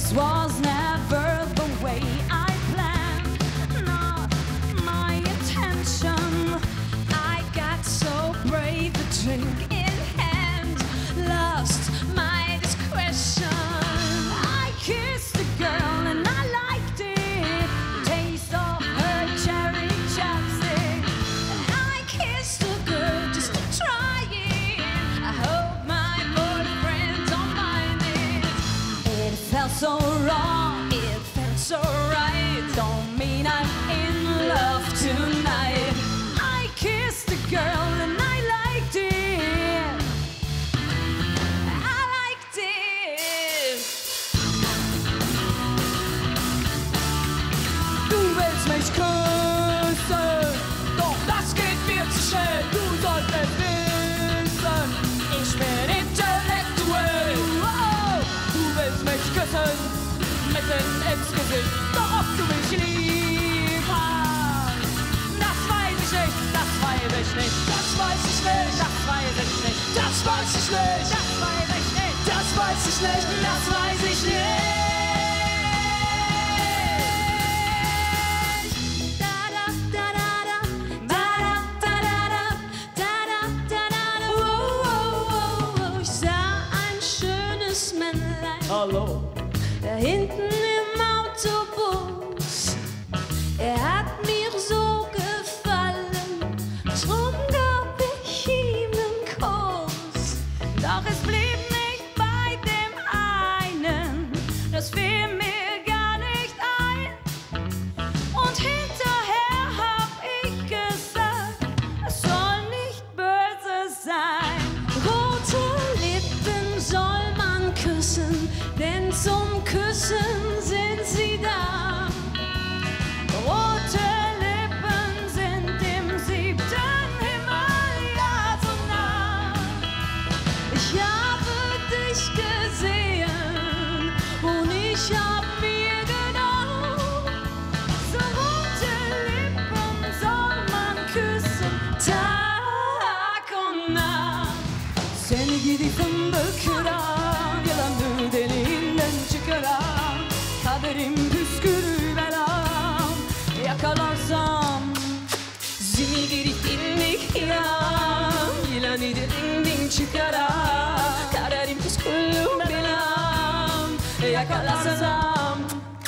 This was never the way I planned, not my intention. I got so brave, a drink in hand, lost my discretion. I kissed the girl and I liked it, taste of her cherry chapstick. I kissed the girl just to try it. I hope my boyfriend don't mind it. It felt so wrong, it felt so right. Don't mean I'm in love tonight. I kissed the girl and I liked it. I liked it. Du willst mich küssen, doch das geht mir zu schnell. Du solltest wissen, ich bin intellektuell. Oh, du willst mich küssen, mitten ins Gesicht. Doch ob du mich lieb hast, das weiß ich nicht, das weiß ich nicht. Das weiß ich nicht, das weiß ich nicht. Das weiß ich nicht, das weiß ich nicht. Das weiß ich nicht, das weiß ich nicht. Ich sah ein schönes Männlein. Hallo. Da hinten im Autobus, er hat mir so gefallen, drum gab ich ihm einen Kuss. Doch es blieb nicht bei dem einen, das fiel mir gar nicht ein. Und hinterher hab ich gesagt, es soll nicht böse sein. Rote Lippen soll man küssen, denn zum Küssen sind sie da. Rote Lippen sind im 7. Himmel, ja so nah. Ich habe dich gesehen und ich hab mir gedacht, so rote Lippen soll man küssen, Tag und Nacht. Seni gidip bakıran, yalanı deliğinden çıkaran, kaderim püskürü belam, yakalarsam seni gidip dinlik yan, yılanı deliğinden çıkaran, kaderim püskürü belam, yakalarsam.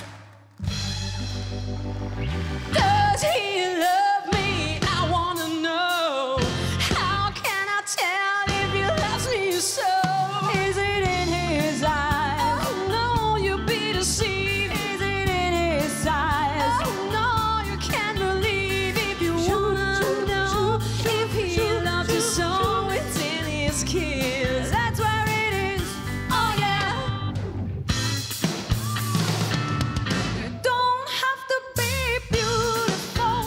Does he love me? I wanna know. How can I tell if he loves me so? Is it in his eyes? Oh no, you'll be deceived. Is it in his eyes? Oh no, you can't believe if you wanna know if he loves you so. It's in his kiss. That's where it is. Oh yeah. You don't have to be beautiful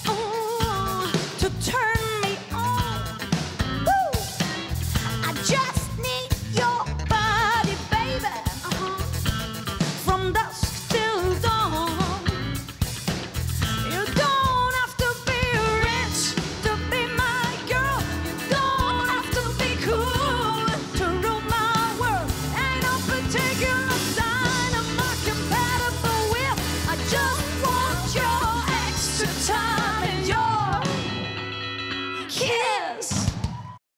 to turn me on. Woo! I just need your body, baby, from dusk till dawn. You don't have to be rich to be my girl. You don't have to be cool to rule my world. Ain't no particular sign I'm not compatible with. I just want your extra time and your kiss.